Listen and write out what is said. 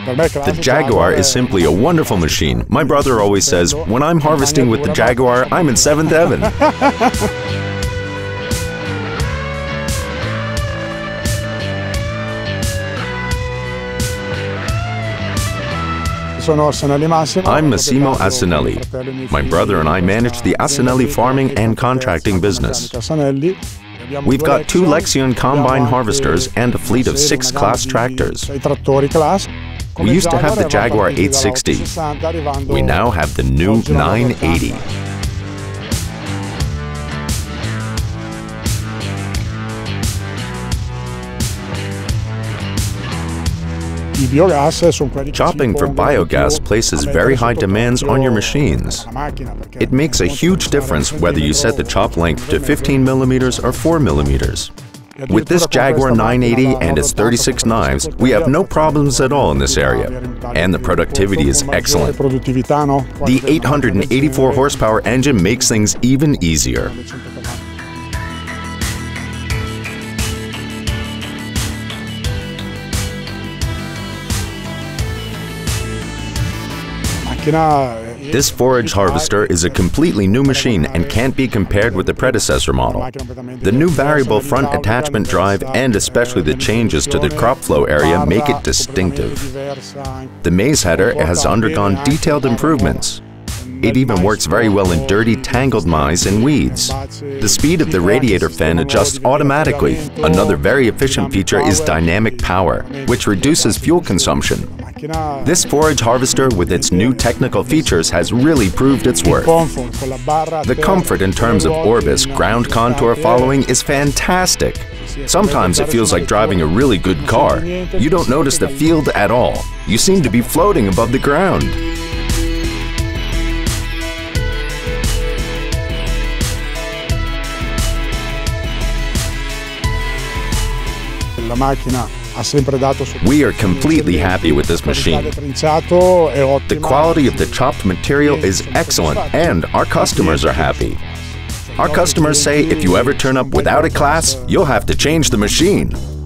The Jaguar is simply a wonderful machine. My brother always says, when I'm harvesting with the Jaguar, I'm in seventh heaven. I'm Massimo Asinelli. My brother and I manage the Asinelli farming and contracting business. We've got 2 Lexion combine harvesters and a fleet of 6 class tractors. We used to have the Jaguar 860. We now have the new 980. Chopping for biogas places very high demands on your machines. It makes a huge difference whether you set the chop length to 15 millimeters or 4 millimeters. With this Jaguar 980 and its 36 knives, we have no problems at all in this area. And the productivity is excellent. The 884 horsepower engine makes things even easier. This forage harvester is a completely new machine and can't be compared with the predecessor model. The new variable front attachment drive and especially the changes to the crop flow area make it distinctive. The maize header has undergone detailed improvements. It even works very well in dirty, tangled maize and weeds. The speed of the radiator fan adjusts automatically. Another very efficient feature is dynamic power, which reduces fuel consumption. This forage harvester with its new technical features has really proved its worth. The comfort in terms of Orbis ground contour following is fantastic. Sometimes it feels like driving a really good car. You don't notice the field at all. You seem to be floating above the ground. We are completely happy with this machine. The quality of the chopped material is excellent and our customers are happy. Our customers say if you ever turn up without a class, you'll have to change the machine.